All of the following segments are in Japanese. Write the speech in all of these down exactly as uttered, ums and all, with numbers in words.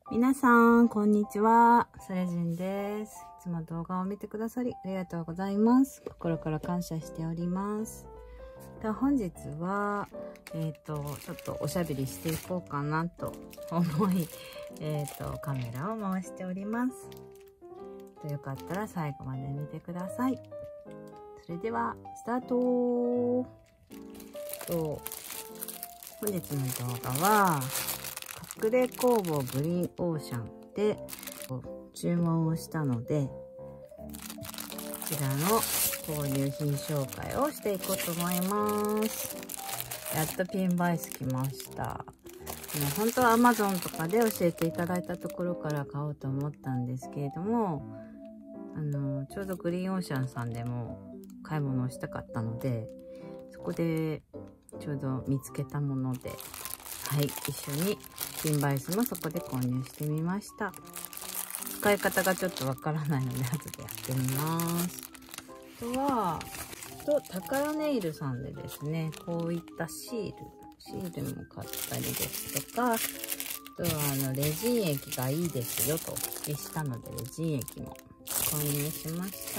皆さん、こんにちは。ソレジンです。いつも動画を見てくださり、ありがとうございます。心から感謝しております。では本日は、えっと、ちょっとおしゃべりしていこうかなと思い、えっと、カメラを回しております。よかったら最後まで見てください。それでは、スタート。と本日の動画は、隠れ工房グリーンオーシャンで注文をしたので、こちらの購入品紹介をしていこうと思います。やっとピンバイス来ました。本当は アマゾン とかで教えていただいたところから買おうと思ったんですけれども、あのちょうどグリーンオーシャンさんでも買い物をしたかったので、そこでちょうど見つけたもので、はい、一緒にピンバイスもそこで購入してみました。使い方がちょっとわからないので後でやってみます。あとはと宝ネイルさんでですね、こういったシールシールも買ったりですとか、あとはあのレジン液がいいですよとお聞きしたので、レジン液も購入しました。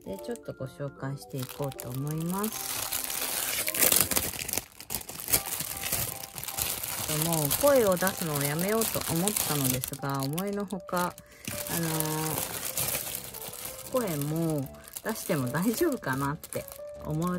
でちょっとご紹介していこうと思います。もう声を出すのをやめようと思ったのですが、思いのほか、あのー、声も出しても大丈夫かなって思って、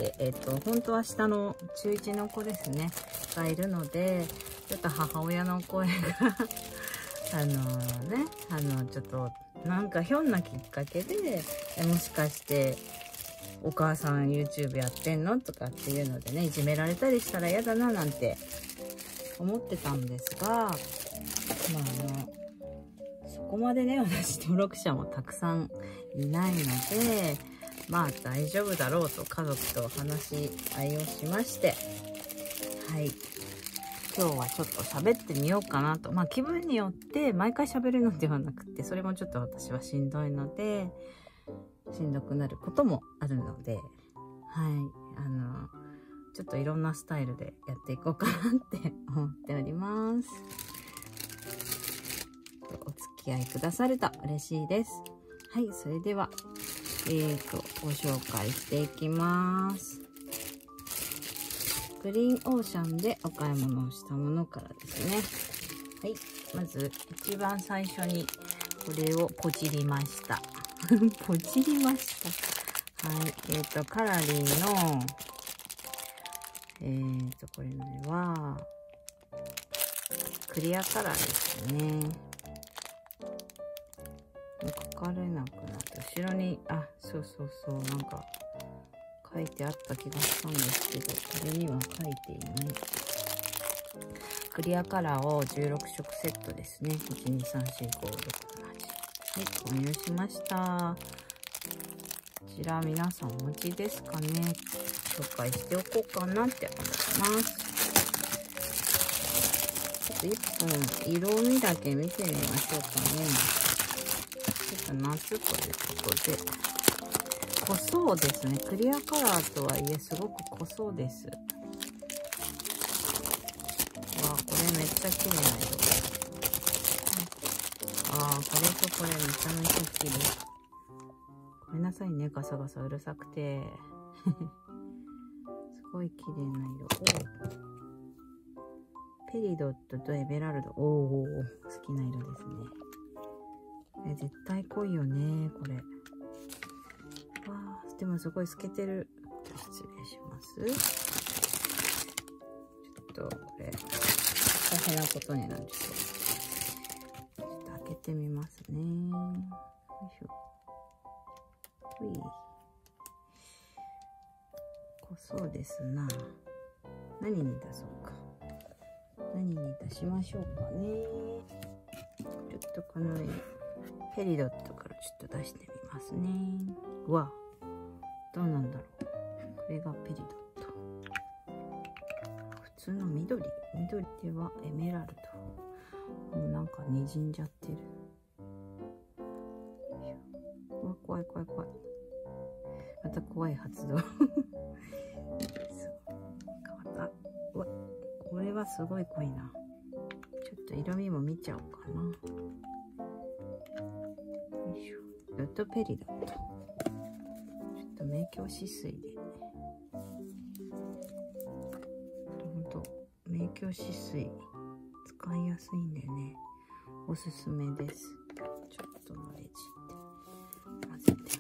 えっと、本当は下の中いちの子ですね、がいるので、ちょっと母親の声が、あのね、あの、ちょっと、なんかひょんなきっかけで、もしかして、お母さん YouTube やってんのとかっていうのでね、いじめられたりしたら嫌だななんて思ってたんですが、まああのそこまでね、私登録者もたくさんいないので、まあ大丈夫だろうと家族と話し合いをしまして、はい、今日はちょっと喋ってみようかなと。まあ気分によって毎回喋るのではなくて、それもちょっと私はしんどいので、しんどくなることもあるので、はい、あのちょっといろんなスタイルでやっていこうかなって思っております。お付き合いくださると嬉しいです。はい、それでは、えーと、ご紹介していきます。グリーンオーシャンでお買い物をしたものからですね。はい、まず一番最初にこれをポチりました。ポチりました。はい、えーと、カラリーの、えーと、これは、クリアカラーですね。書かれなくなって、後ろに、あ、そうそうそう、なんか、書いてあった気がしたんですけど、これには書いていない。クリアカラーをじゅうろくしょくセットですね。いち、に、さん、よん、ご、ろく、なな、はい、購入しました。こちら皆さんお持ちですかね。紹介しておこうかなって思います。ちょっといっぽん色味だけ見てみましょうかね。ちょっと夏ということで、濃そうですね。クリアカラーとはいえすごく濃そうです。わあ、これめっちゃ綺麗な色。ああ、これとこれめちゃめちゃ綺麗。ごめんなさいね、ガサガサうるさくて。すごい綺麗な色。ペリドットとエメラルド。おお、好きな色ですね。え、絶対濃いよね、これ。わあ、でもすごい透けてる。失礼します。ちょっと、これ、大変なことになる。ちょっと、ちょっと開けてみますね。よいしょ。ほい。濃そうですな。何に出そうか。何に出しましょうかね。ちょっとこのペリドットからちょっと出してみますね。うわ、どうなんだろう。これがペリドット。普通の緑。緑ではエメラルド。もうなんか滲んじゃってる。うわ、怖い怖い怖い。また怖い発動。変わった。うわ、これはすごい濃いな。ちょっと色味も見ちゃおうかな。よいしょ。ドットペリドット。ちょっと明鏡止水で。ほんと、明鏡止水使いやすいんでね、おすすめです。ちょっとのレジって混ぜて。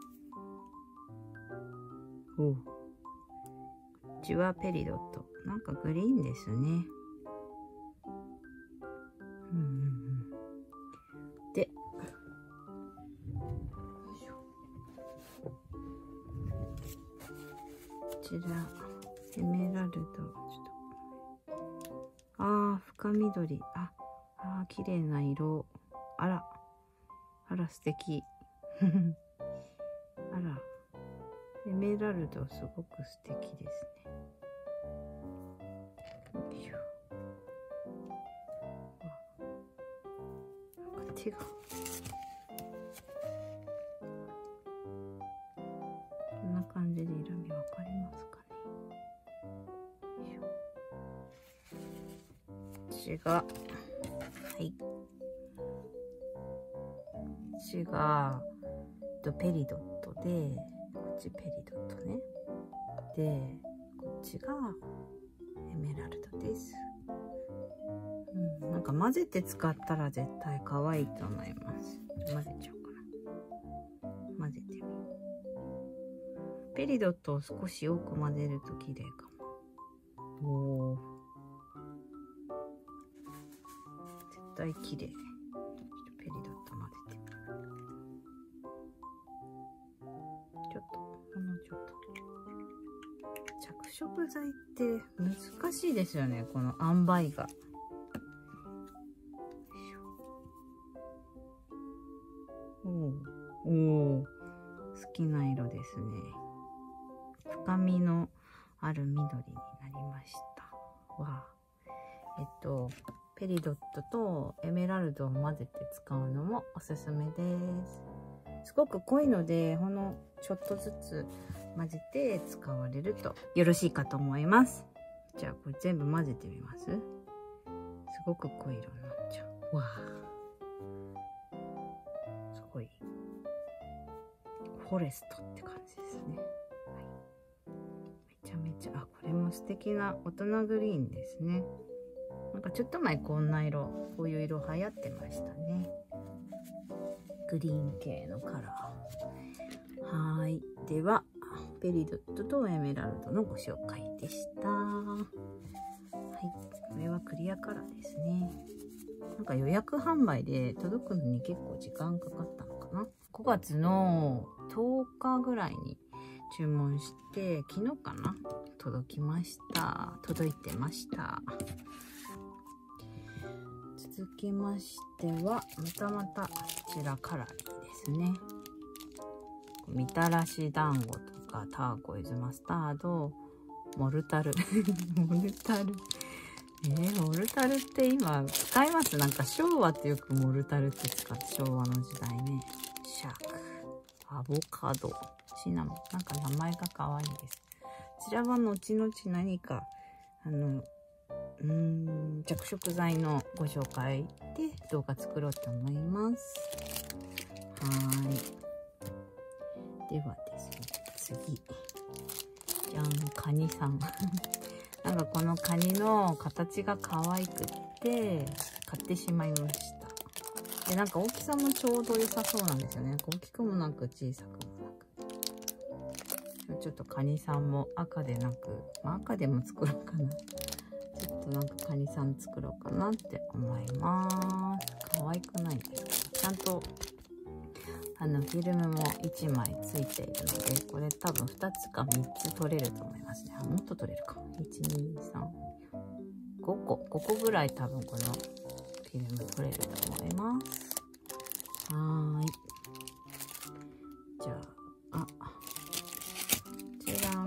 おう。こっちはペリドット。なんかグリーンですね。うんうんうん。で、よいしょ。こちら、エメラルド。ちょっと。ああ、深緑。あ、ああ、綺麗な色。あら。あら、素敵。あら。エメラルド、すごく素敵ですね。よいしょ。なんか手が。こんな感じで色味わかりますかね。よいしょ。こっちが、はい。こっちが、ペリドットで、こっちペリドットね。で、こっちがエメラルドです。うん、なんか混ぜて使ったら絶対可愛いと思います。混ぜちゃおうかな。混ぜてみよう。ペリドットを少し多く混ぜると綺麗かも。おー。絶対綺麗。ちょっとペリドット混ぜてみよう。ちょっと、ほんのちょっと。着色剤って難しいですよね、この塩梅が。おお、おお、好きな色ですね。深みのある緑になりました。わあ、えっとペリドットとエメラルドを混ぜて使うのもおすすめです。すごく濃いので、ほんのちょっとずつ混ぜて使われるとよろしいかと思います。じゃあこれ全部混ぜてみます。すごく濃い色になっちゃう。わあ、すごいフォレストって感じですね。はい、めちゃめちゃ、あ、これも素敵な大人グリーンですね。なんかちょっと前こんな色、こういう色流行ってましたね。グリーン系のカラー。はい。では、ペリドットとエメラルドのご紹介でした。はい。これはクリアカラーですね。なんか予約販売で届くのに結構時間かかったのかな。ごがつのとおかぐらいに注文して、昨日かな届きました。届いてました。続きましては、またまたこちらカラーですね。みたらし団子とかターコイズマスタード、モルタルモルタルえー、モルタルって今使います？なんか昭和ってよくモルタルって使って、昭和の時代ね。シャーク、アボカド、シナモン、なんか名前が可愛いです。こちらは後々何かあのうーん着色剤のご紹介で動画作ろうと思います。はーい。ではですね、次。じゃん、カニさん。なんかこのカニの形が可愛くって買ってしまいました。で、なんか大きさもちょうど良さそうなんですよね。大きくもなく小さくもなく。ちょっとカニさんも赤でなく、まあ、赤でも作ろうかな。ちょっとなんかカニさん作ろうかなって思います。可愛くないですか？ちゃんとあのフィルムもいちまいついているので、これ多分ふたつかみっつ取れると思いますね。あ、もっと取れるか。いち、に、さん、ごこ。ごこぐらい多分このフィルム取れると思います。はーい。じゃあ、あ、こちらも、はい。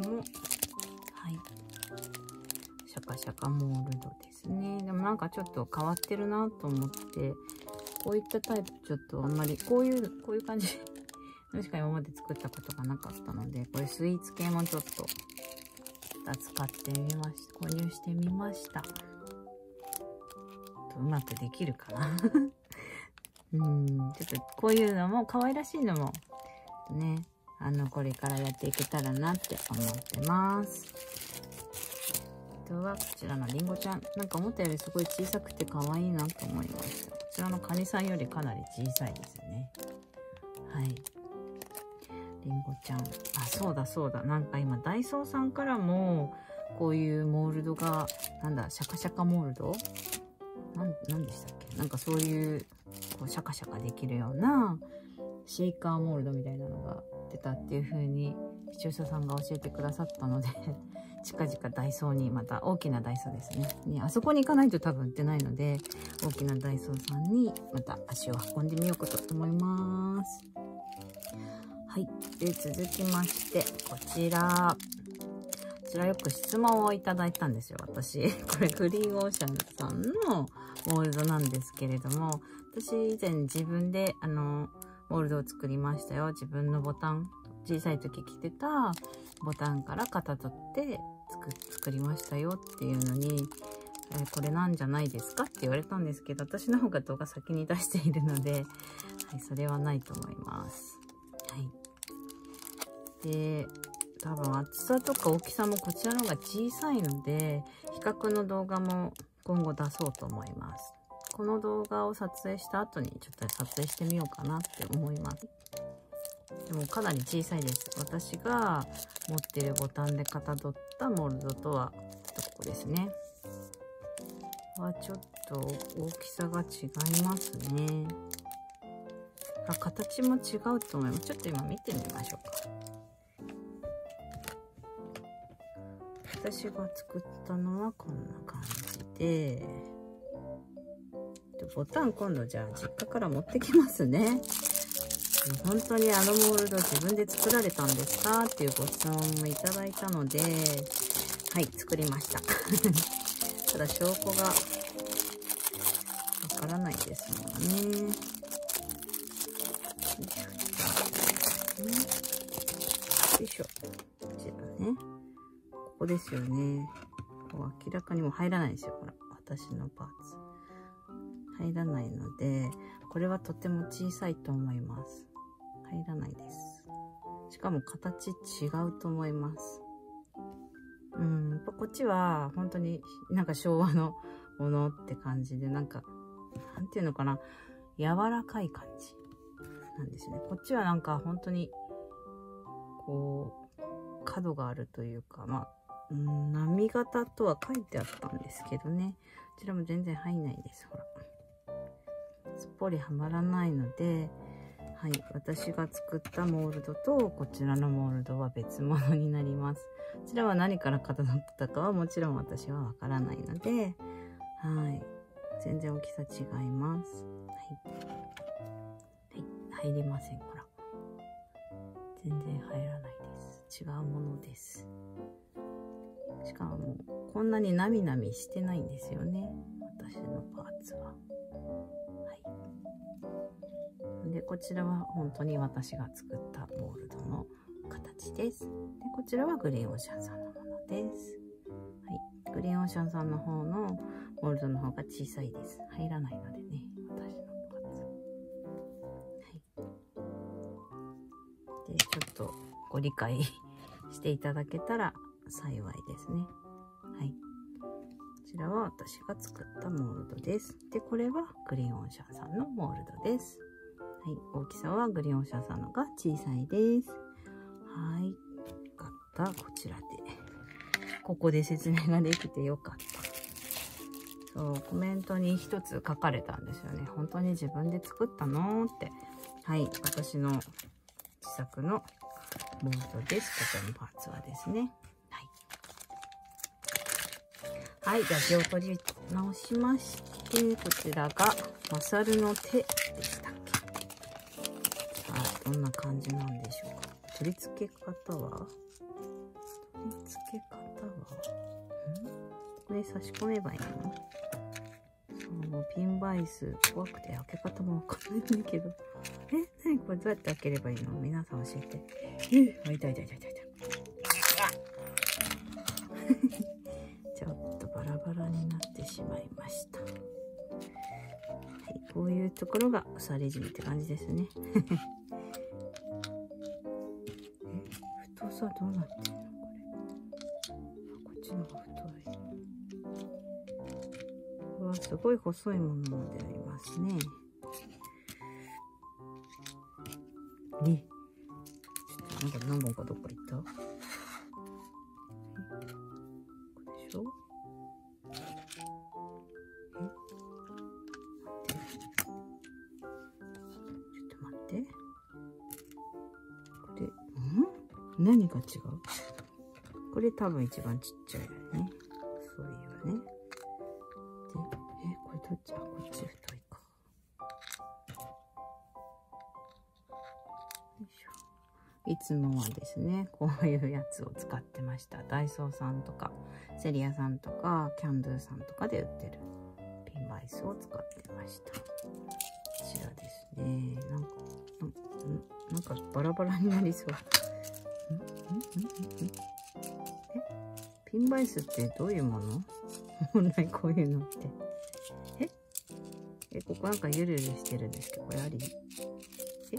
シャカシャカモールドですね。でもなんかちょっと変わってるなと思って、こういったタイプちょっとあんまり、こういう、こういう感じのしか今まで作ったことがなかったので、これスイーツ系もちょっと使ってみました。購入してみました。 とうまくできるかな。うん、ちょっとこういうのも可愛らしいのもね、あのこれからやっていけたらなって思ってます。あとはこちらのりんごちゃん、なんか思ったよりすごい小さくて可愛いなと思いました。こちらのカニさんよりかなり小さいですよね。はい、りんごちゃん、あ、そうだそうだ、なんか今ダイソーさんからもこういうモールドが、なんだ、シャカシャカモールドなん、なんでしたっけ、なんかそういうこうシャカシャカできるようなシェイカーモールドみたいなのが出たっていう風に視聴者さんが教えてくださったので近々ダイソーに、また大きなダイソーですねに、あそこに行かないと多分売ってないので、大きなダイソーさんにまた足を運んでみようかと思います。はい、で続きましてこちらこちらよく質問をいただいたんですよ、私。これグリーンオーシャンさんのモールドなんですけれども、私以前自分であのモールドを作りましたよ。自分のボタン、小さい時着てたボタンから型取って作作りましたよっていうのに、えー、これなんじゃないですかって言われたんですけど、私の方が動画先に出しているので、はい、それはないと思います。はい。で、多分厚さとか大きさもこちらの方が小さいので、比較の動画も今後出そうと思います。この動画を撮影した後にちょっと撮影してみようかなって思います。でもかなり小さいです。私が持ってるボタンでかたどったモールドとは、ここですね。はちょっと大きさが違いますね。あ、形も違うと思います。ちょっと今見てみましょうか。私が作ったのはこんな感じで、ボタン今度じゃあ実家から持ってきますね。本当にあのモールド自分で作られたんですかっていうご質問もいただいたので、はい、作りました。ただ証拠がわからないですもんね。よいしょ。こちらね。ここですよね。こう明らかにもう入らないですよ。ほら、私のパーツ。入らないので、これはとても小さいと思います。入らないです。しかも形違うと思います。うん、やっぱこっちは本当になんか昭和のものって感じで、なんか、なんていうのかな、柔らかい感じなんですね。こっちはなんか本当に、こう、角があるというか、まあ、うん、波型とは書いてあったんですけどね。こちらも全然入んないです。ほら。すっぽりはまらないので、はい、私が作ったモールドとこちらのモールドは別物になります。こちらは何からかたどったかはもちろん私はわからないので、はい、全然大きさ違います。はい、はい、入りません。ほら、全然入らないです。違うものです。しかもこんなになみなみしてないんですよね、私のパーツは。で、こちらは本当に私が作ったモールドの形です。で、こちらはグリーンオーシャンさんのものです。はい。グリーンオーシャンさんの方のモールドの方が小さいです。入らないのでね、私のパーツ。はい。で、ちょっとご理解していただけたら幸いですね。はい。こちらは私が作ったモールドです。で、これはグリーンオーシャンさんのモールドです。はい、大きさはグリーンオーシャンさんのが小さいです。はい。よかった。こちらで。ここで説明ができてよかった。そう、コメントに一つ書かれたんですよね。本当に自分で作ったのって。はい。私の自作のモールドです。こちらのパーツはですね。はい。はい。じゃあ気を取り直しまして、こちらがマサルの手でした。どんな感じなんでしょうか。取り付け方は取り付け方はんこれ差し込めばいいの？そう、ピンバイス怖くて開け方もわかんないんだけど。え、何これどうやって開ければいいの？皆さん教えて。え、あ、痛い痛い痛い痛い。ちょっとバラバラになってしまいました。 こういうところがサレジンって感じですね。え、太さどうなってるのこれ。あ、こっちの方が太い。うわ、すごい細いものまでありますね。え、ちょっとなんか何本かどっか行った？これでしょ？何が違う？これ多分一番ちっちゃいよね。そういうね。で、え、これどっち？あ、こっち太いか。よいしょ。いつもはですね、こういうやつを使ってました。ダイソーさんとか、セリアさんとか、キャンドゥさんとかで売ってるピンバイスを使ってました。こちらですね。なんか、な、なんかバラバラになりそう。んんんんえ、ピンバイスってどういうもの？本来こういうのって。ええ、ここなんかゆるゆるしてるんですけど、これあり？えええ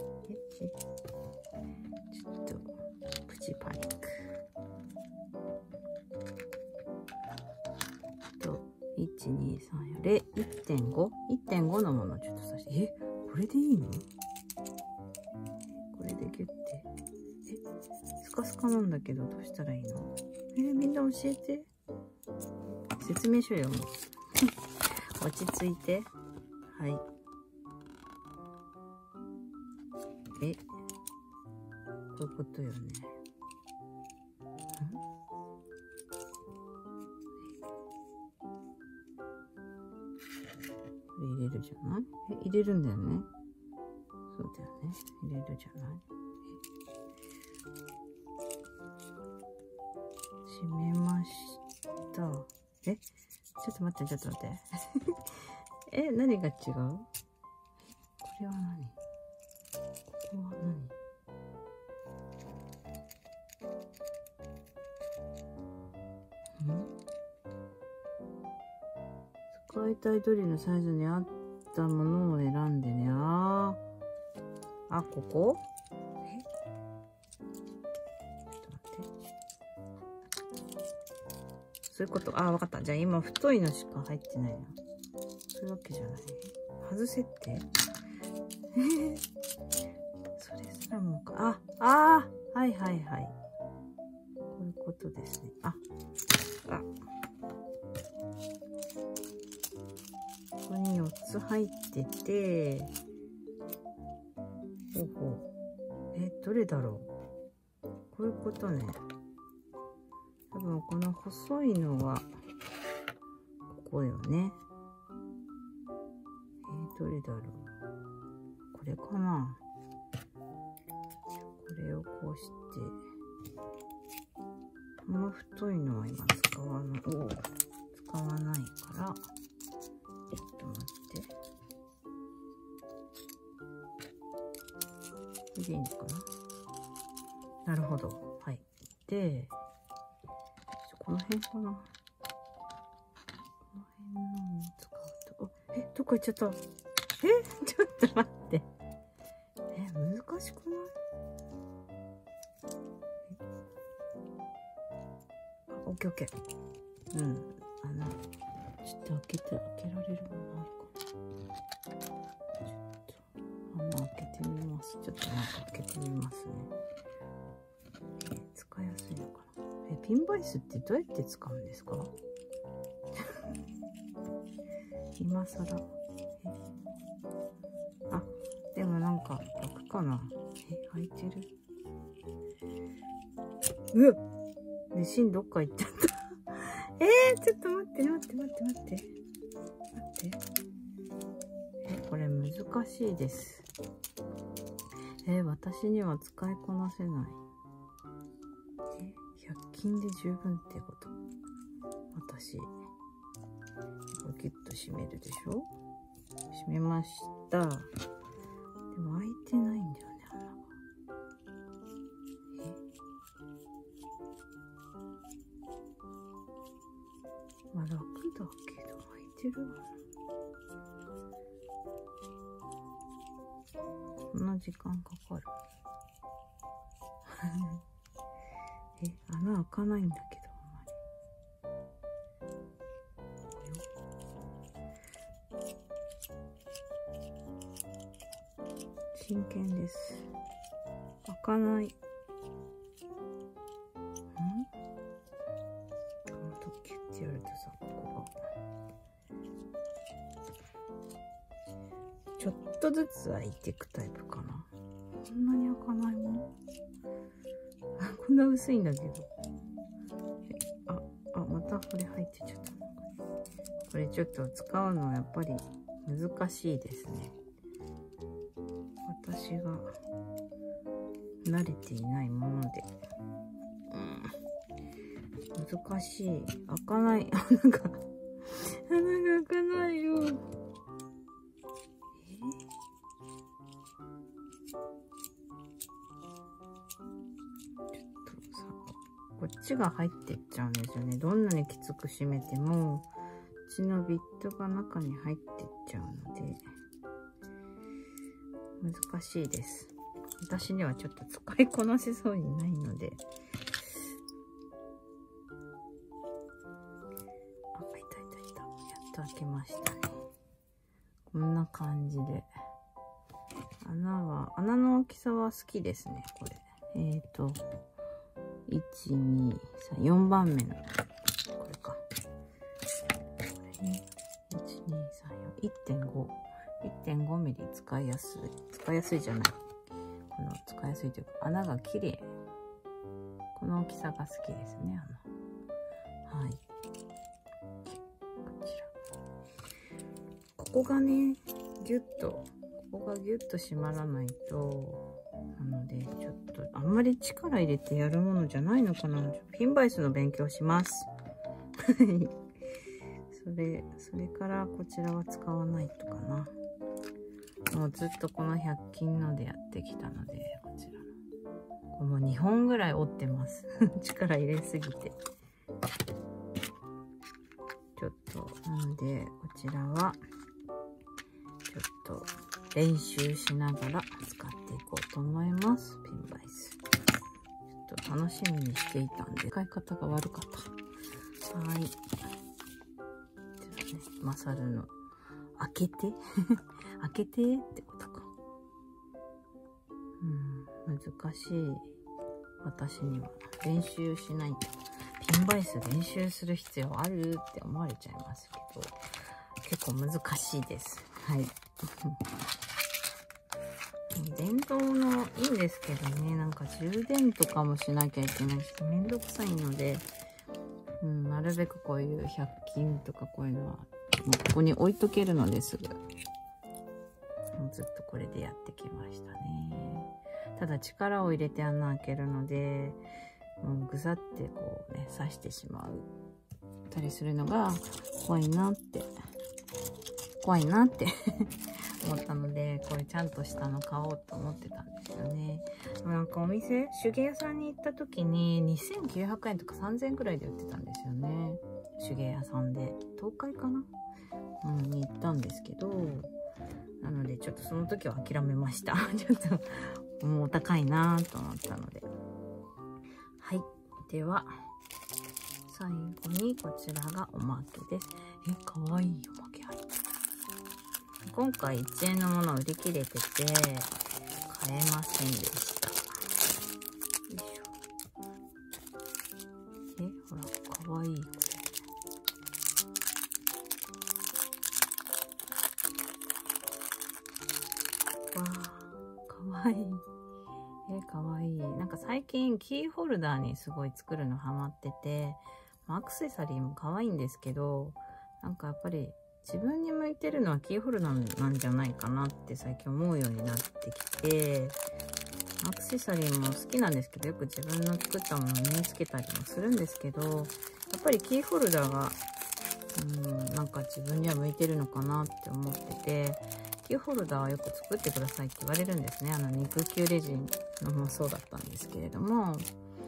ちょっと、プチパニック。と、いち、に、さん、よん、いってんご？ いってんご のものをちょっとさして、え、これでいいの？これでギュッて。スカスカなんだけどどうしたらいいの？えー、みんな教えて。説明書読む。落ち着いて。はい。え、こういうことよね。ん？これ入れるじゃない？え、入れるんだよね。そうだよね。入れるじゃない。閉めました。え、ちょっと待って、ちょっと待って。え、何が違う？これは何？ここは何？ん？使いたいドリルのサイズに合ったものを選んでね。あー。あ、ここ？そういうこと。ああ、わかった。じゃあ今太いのしか入ってないな。そういうわけじゃない。外せって。えー、それすらもか。あ、ああ、はいはいはい。こういうことですね。あ、あ。ここによっつ入ってて、ほうほう。え、どれだろう。こういうことね。多分この細いのはここよね。えー、どれだろう。これかな。これをこうして、この太いのは今使わない、お使わないから、ちょっと待って。これでいいのかな。なるほど。はい。で、この辺かな。この辺のを使うと、え、どこ行っちゃった？え、ちょっと待って。え、難しくない？あ、オッケーオッケー。うん。あの、ちょっと開けて、開けられるものあるかな。ちょっと、穴開けてみます。ちょっとなんか開けてみますね。え、使いやすいのかな。え、ピンバイスってどうやって使うんですか？今更。え、あ、でもなんか楽かな。え、開いてる。うわっ、で、芯どっか行っちゃった。えー、ちょっと待って待って待って待って。待って。え、これ難しいです。えー、私には使いこなせない。え、ひゃく均で十分ってこと？私。これギュッと締めるでしょ？締めました。でも開いてないんだよね、穴が。え？まあ楽だけど開いてるわな。 そんな時間かかる。え、穴開かないんだけど、あんまり。真剣です。開かない。ん？とキュッてやるとさ、ここがちょっとずつ開いていくタイプかな。こんなに開かないもの？こんな薄いんだけど。あ、あ、またこれ入ってちゃった。これちょっと使うのはやっぱり難しいですね。私が慣れていないもので。うん、難しい。開かない。穴が、穴が開かないよ。え？こっちが入ってっちゃうんですよね。どんなにきつく締めても、うちのビットが中に入ってっちゃうので、難しいです。私にはちょっと使いこなせそうにないので。あ、いたいたいた。やっと開けましたね。こんな感じで。穴は、穴の大きさは好きですね、これ。えっと、いち、に、さん、よんばんめの、これか。これね、いち、に、さん、よん、いってんご。いってんごミリ使いやすい。使いやすいじゃない。この使いやすいというか、穴が綺麗。この大きさが好きですね、穴。はい。こちら。ここがね、ギュッと、ここがギュッと締まらないと、なので、ちょっと、あんまり力入れてやるものじゃないのかな。ピンバイスの勉強します。それ、それからこちらは使わないとかな。もうずっとこのひゃく均のでやってきたので、こちらの。これもうにほんぐらい折ってます。力入れすぎて。ちょっと、なので、こちらは、ちょっと練習しながら使っていこうと思います。ピンバイス。ちょっと楽しみにしていたんで、使い方が悪かった。はい。じゃあね、マサルの、開けて開けてってことか。うん、難しい。私には練習しないと。ピンバイス練習する必要あるって思われちゃいますけど、結構難しいです。はい。電動のいいんですけどね、なんか充電とかもしなきゃいけないし、めんどくさいので、うん、なるべくこういうひゃく均とかこういうのは、もうここに置いとけるのですぐ。もうずっとこれでやってきましたね。ただ力を入れて穴開けるので、もうぐさってこうね、刺してしまうたりするのが怖いなって、怖いなって思ったので、これちゃんとしたの買おうと思ってたんですよね。でもなんかお店、手芸屋さんに行った時ににせんきゅうひゃくえんとかさんぜんえんくらいで売ってたんですよね。手芸屋さんで。東海かな、うん、に行ったんですけど、なのでちょっとその時は諦めました。ちょっともうお高いなと思ったので。はい。では、最後にこちらがおまけです。え、かわいいおまけ入ってる。今回いちえんのもの売り切れてて、買えませんでした。よいしょ。え、ほら、かわいい。これ。わー、かわいい。え、かわいい。なんか最近キーホルダーにすごい作るのハマってて、アクセサリーも可愛いんですけど、なんかやっぱり自分に向いてるのはキーホルダーなんじゃないかなって最近思うようになってきて、アクセサリーも好きなんですけど、よく自分の作ったものを身につけたりもするんですけど、やっぱりキーホルダーが、うん、なんか自分には向いてるのかなって思ってて、キーホルダーはよく作ってくださいって言われるんですね。あの肉球レジンのもそうだったんですけれども、はい。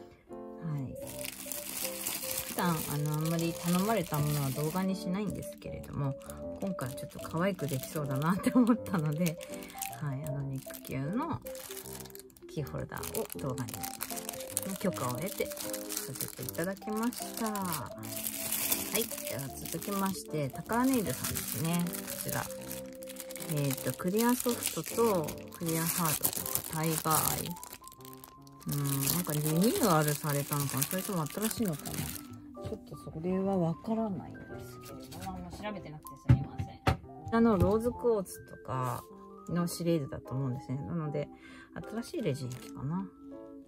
普段あのあんまり頼まれたものは動画にしないんですけれども、今回はちょっと可愛くできそうだなって思ったので、 はい、あの肉球のキーホルダーを動画にの許可を得てさせていただきました。はい、では続きましてタカラネイルさんですね。こちらえっとクリアソフトとクリアハードとかタイガーアイ、うん、なんかリニューアルされたのかな、それとも新しいのかな、ちょっとそれはわからないんですけれども、もう調べてなくてすみません。あのローズクォーツとかのシリーズだと思うんですね。なので新しいレジン機かな。うん、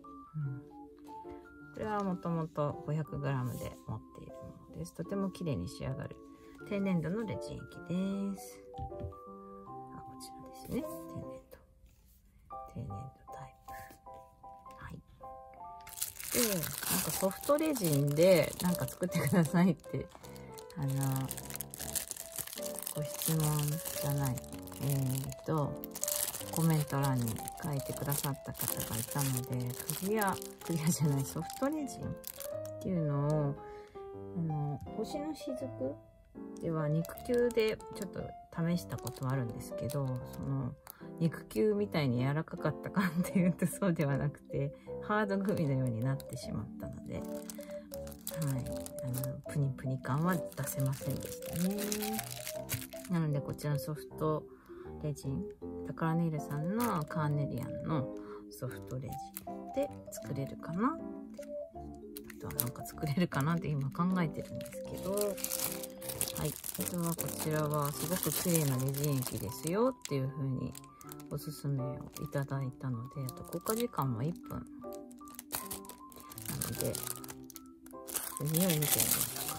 これはもともと ごひゃくグラム で持っているものです。とても綺麗に仕上がる低粘土のレジン機です。あ、こちらですね。低粘土。低粘土タイプ。はい。で、なんかソフトレジンでなんか作ってくださいって、あの、ご質問じゃない。えーと、コメント欄に書いてくださった方がいたので、クリア、クリアじゃない、ソフトレジンっていうのを、あの、星の雫では肉球でちょっと試したことはあるんですけど、その、肉球みたいに柔らかかったかっていうとそうではなくて、ハードグミのようになってしまったので、はい、あの、プニプニ感は出せませんでしたね。なので、こちらのソフトレジン、タカラネイルさんのカーネリアンのソフトレジンで作れるかなって、あとはなんか作れるかなって今考えてるんですけど、はい、あとはこちらはすごく綺麗なレジン液ですよっていう風におすすめをいただいたので、あと効果時間もいっぷんなので、匂い見てみますか。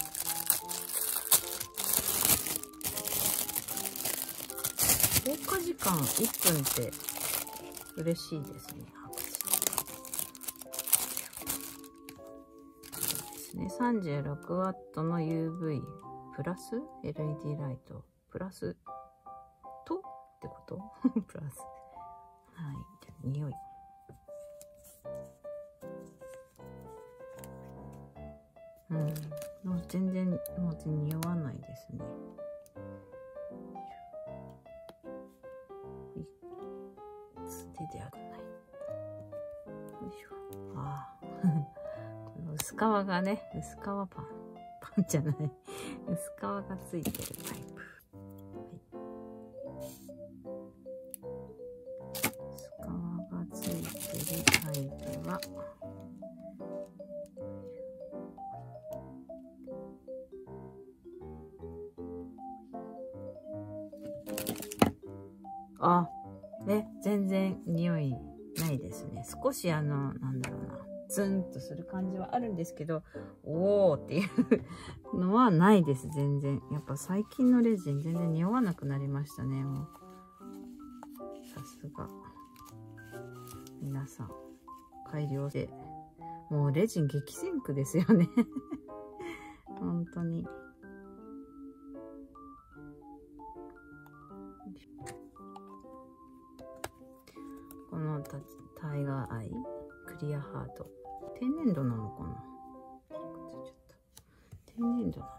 効果時間いっぷんって嬉しいですね。そうですね。さんじゅうろくワット の ユーブイ プラス エルイーディー ライトプラスとってことプラス。はい。じゃあ匂い。うん。もう全然、もう全然匂わないですね。手ではない。よいしょ。ああ。この薄皮がね、薄皮パン。パンじゃない。薄皮がついてるタイプ。はい、薄皮がついてるタイプは、あ、ね、全然匂いないですね。少しあの、なんだろうな、ツンとする感じはあるんですけど、おーっていうのはないです、全然。やっぱ最近のレジン全然匂わなくなりましたね、もう。さすが。皆さん、改良で。もうレジン激戦区ですよね。本当に。このタイガーアイ、クリアハート。天然度なのかな？天然度なのかな？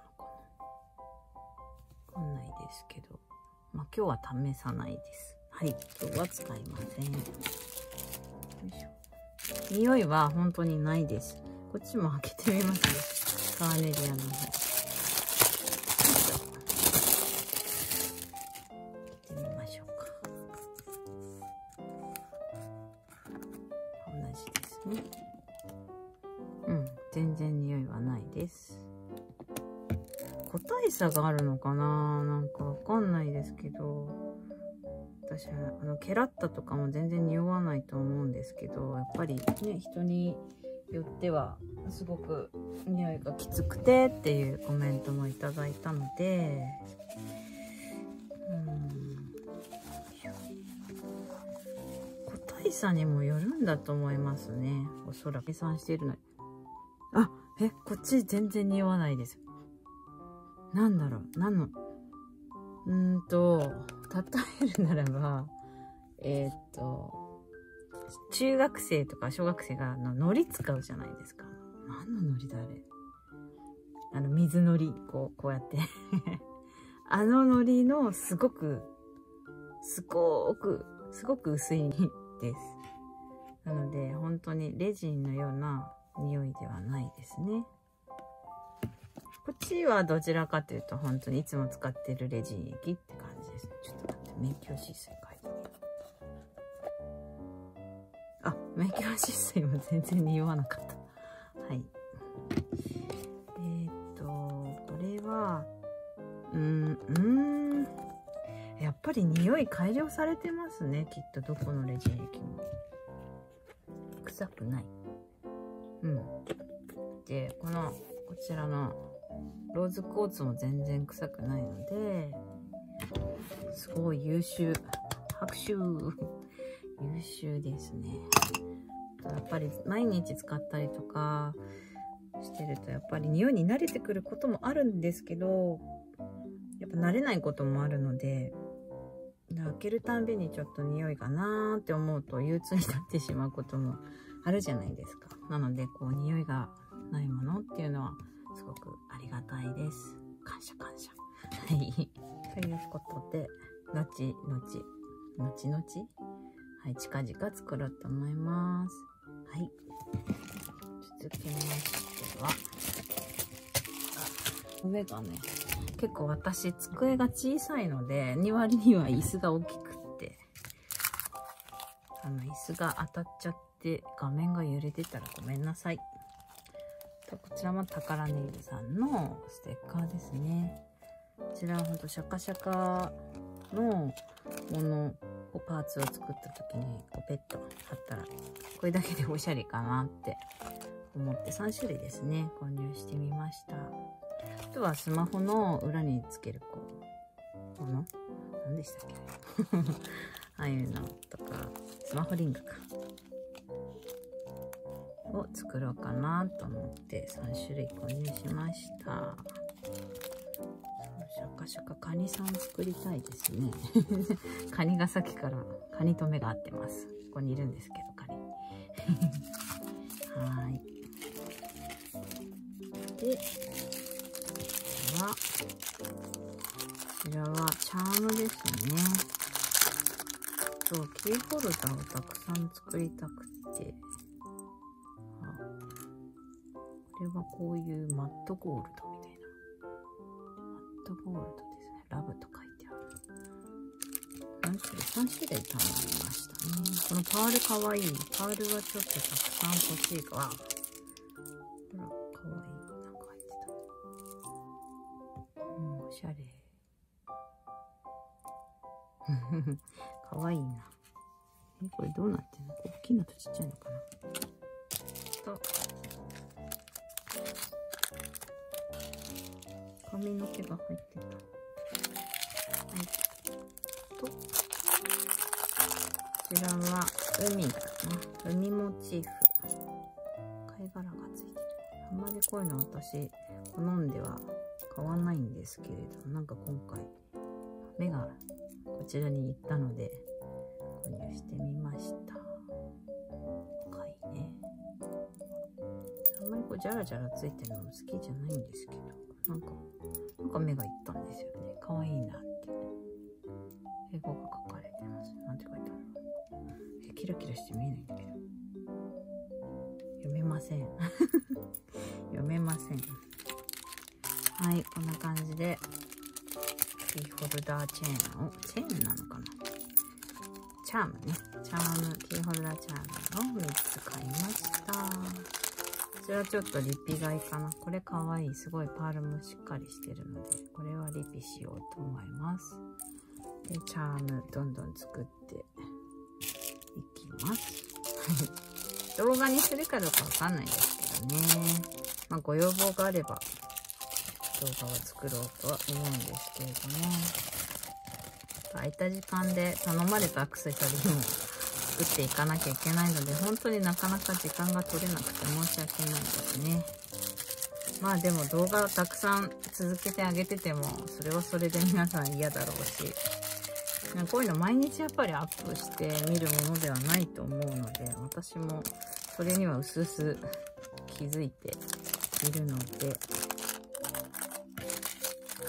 わかんないですけど。まあ今日は試さないです。はい、今日は使いません。よいしょ。匂いは本当にないです。こっちも開けてみますね。カーネリアンの方。開けてみましょうか。同じですね。うん、全然匂いはないです。個体差があるのかな、なんかわかんないですけど、私はあのケラッタとかも全然匂わないと思うんですけど、やっぱりね、人によってはすごく匂いがきつくてっていうコメントもいただいたので、うーん、個体差にもよるんだと思いますね。おそらく計算しているのに。あ、え、こっち全然匂わないです。なんだろう、何の、うーんと、例えるならば、えー、っと、中学生とか小学生があの海苔使うじゃないですか。何の海苔だあれ。あの水海苔、こう、こうやって。あの海苔のすごく、すごくすごく薄いです。なので本当にレジンのような匂いではないですね。こっちはどちらかというと本当にいつも使ってるレジン液って感じです。ちょっと待って、明鏡止水書いてみよう。あ、明鏡止水も全然匂わなかった。はい。えー、っとこれはうーんうーんやっぱり匂い改良されてますね。きっとどこのレジン液も臭くない。うん。でこのこちらのローズコーツも全然臭くないので、すごい優秀。拍手。優秀ですね。やっぱり毎日使ったりとかしてるとやっぱり匂いに慣れてくることもあるんですけど、やっぱ慣れないこともあるので、開けるたんびにちょっと匂いかなーって思うと憂鬱になってしまうこともあるじゃないですか。なのでこう匂いがないものっていうのはすごくありがたいです。感謝感謝。はい。ということで、後々、後々、はい、近々作ろうと思います。はい。続きましては、上がね、結構私、机が小さいので、に割には椅子が大きくって、あの、椅子が当たっちゃって、画面が揺れてたらごめんなさい。こちらも宝ネイルさんのステッカーですね。こちらはほんとシャカシャカのものをパーツを作った時にこうペット貼ったらこれだけでおしゃれかなって思ってさん種類ですね購入してみました。あとはスマホの裏につけるこうもの何でしたっけああいうのとかスマホリングかを作ろうかなと思ってさん種類購入しました。シャカシャカカニさん作りたいですねカニがさっきからカニと目が合ってます。ここにいるんですけどカニはーい。でこちらはこちらはチャームですね。そうキーホルダーをたくさん作りたくて、これはこういうマットゴールドみたいな。マットゴールドですね。ラブと書いてある。何種類 ?さん 種類頼みましたね。このパールかわいい。パールはちょっとたくさん欲しいか。わほら、かわいい。なんか入ってた。うん、おしゃれ。かわいいな。え、これどうなってんの？大きいのとちっちゃいのかなと。髪の毛が入ってた。はい。と、こちらは海だな。海モチーフ。貝殻がついてる。あんまりこういうの私、好んでは買わないんですけれど、なんか今回、目がこちらに行ったので、購入してみました。貝ね。あんまりこう、ジャラジャラついてるのも好きじゃないんですけど、なんか、なんか目がいったんですよね。かわいいなって。英語が書かれてます。なんて書いてあるの？え、キラキラして見えないんだけど。読めません。読めません。はい、こんな感じで、キーホルダーチェーンを、チェーンなのかな？チャームね。チャーム、キーホルダーチャームをみっつ買いました。こちらちょっとリピ買いかな。これかわいい。すごいパールもしっかりしてるので、これはリピしようと思います。で、チャームどんどん作っていきます。動画にするかどうかわかんないですけどね。まあ、ご要望があれば動画を作ろうとは思うんですけれども、空いた時間で頼まれたアクセサリーも作っていかなきゃいけないので、本当になかなか時間が取れなくて申し訳ないですね。まあでも動画をたくさん続けてあげてても、それはそれで皆さん嫌だろうし、こういうの毎日やっぱりアップして見るものではないと思うので、私もそれには薄々気づいているので、そう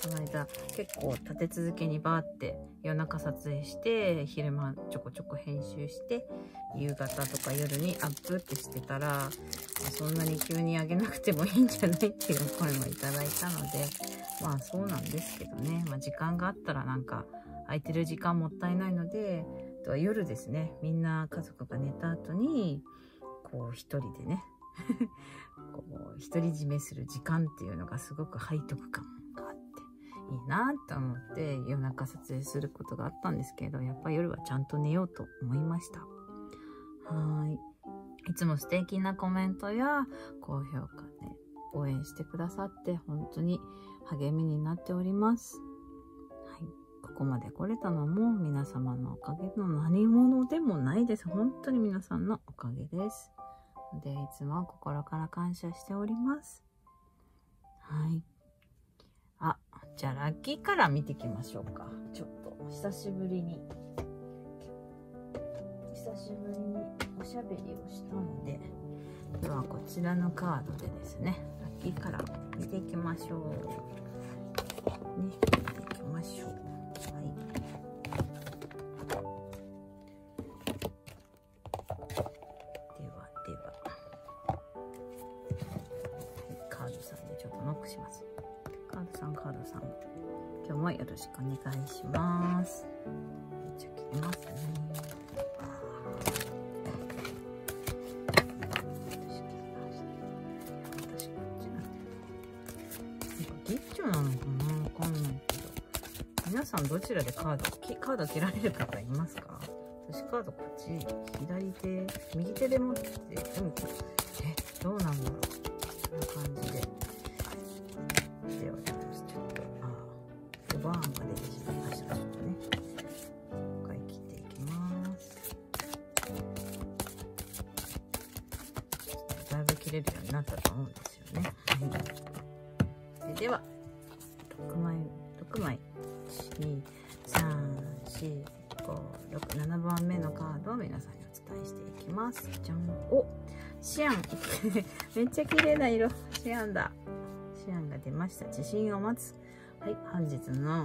この間結構立て続けにバーって夜中撮影して、昼間ちょこちょこ編集して、夕方とか夜にアップってしてたら、そんなに急に上げなくてもいいんじゃないっていう声もいただいたので、まあそうなんですけどね、まあ時間があったらなんか空いてる時間もったいないので、あとは夜ですね、みんな家族が寝た後にこう一人でねこう独り占めする時間っていうのがすごく背徳感があっていいなと思って夜中撮影することがあったんですけど、やっぱ夜はちゃんと寝ようと思いました。はい。いつも素敵なコメントや高評価で応援してくださって本当に励みになっております。はい。ここまで来れたのも皆様のおかげの何者でもないです。本当に皆さんのおかげです。で、いつも心から感謝しております。はい。あ、じゃあラッキーカラー見ていきましょうか。ちょっと久しぶりに久しぶりにおしゃべりをしたので、ではこちらのカードでですね、ラッキーカラー見ていきましょう。ね、見ていきましょう。はい。ではでは、はい、カードさんでちょっとノックします。カードさん、カードさん、今日もよろしくお願いします。めっちゃ切れますね。ギッチョなのかな、わかんないけど。皆さんどちらでカード、カード切られる方いますか？私カードこっち、左手、右手で持って、でも、え、どうなんだろう。こんな感じで。では、ちょっと、あ、ごばんが出てしまいました。ちょっとね。一回切っていきます。だいぶ切れるようになったと思うんですよね。はい。では、ろくまい、ろくまい、いち、に、さん、よん、ご、ろく、ななばんめのカードを皆さんにお伝えしていきます。じゃん。お、シアンめっちゃ綺麗な色。シアンだ。シアンが出ました。自信を持つ。はい、本日の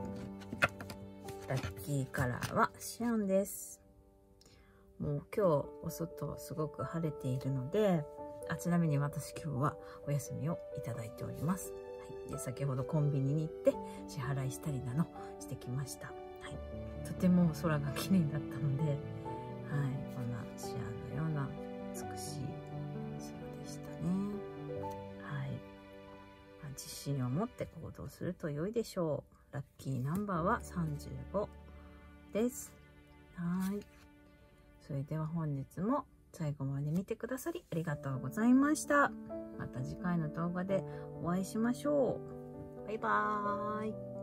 ラッキーカラーはシアンです。もう今日お外すごく晴れているので、あ、ちなみに私今日はお休みをいただいております。はい、で先ほどコンビニに行って支払いしたりなどしてきました。はい、とても空が綺麗だったので、はい、こんなシアンのような美しい空でしたね。はい、まあ、自信を持って行動すると良いでしょう。ラッキーナンバーはさんじゅうごです。はい、それでは本日も最後まで見てくださりありがとうございました。また次回の動画でお会いしましょう。バイバーイ。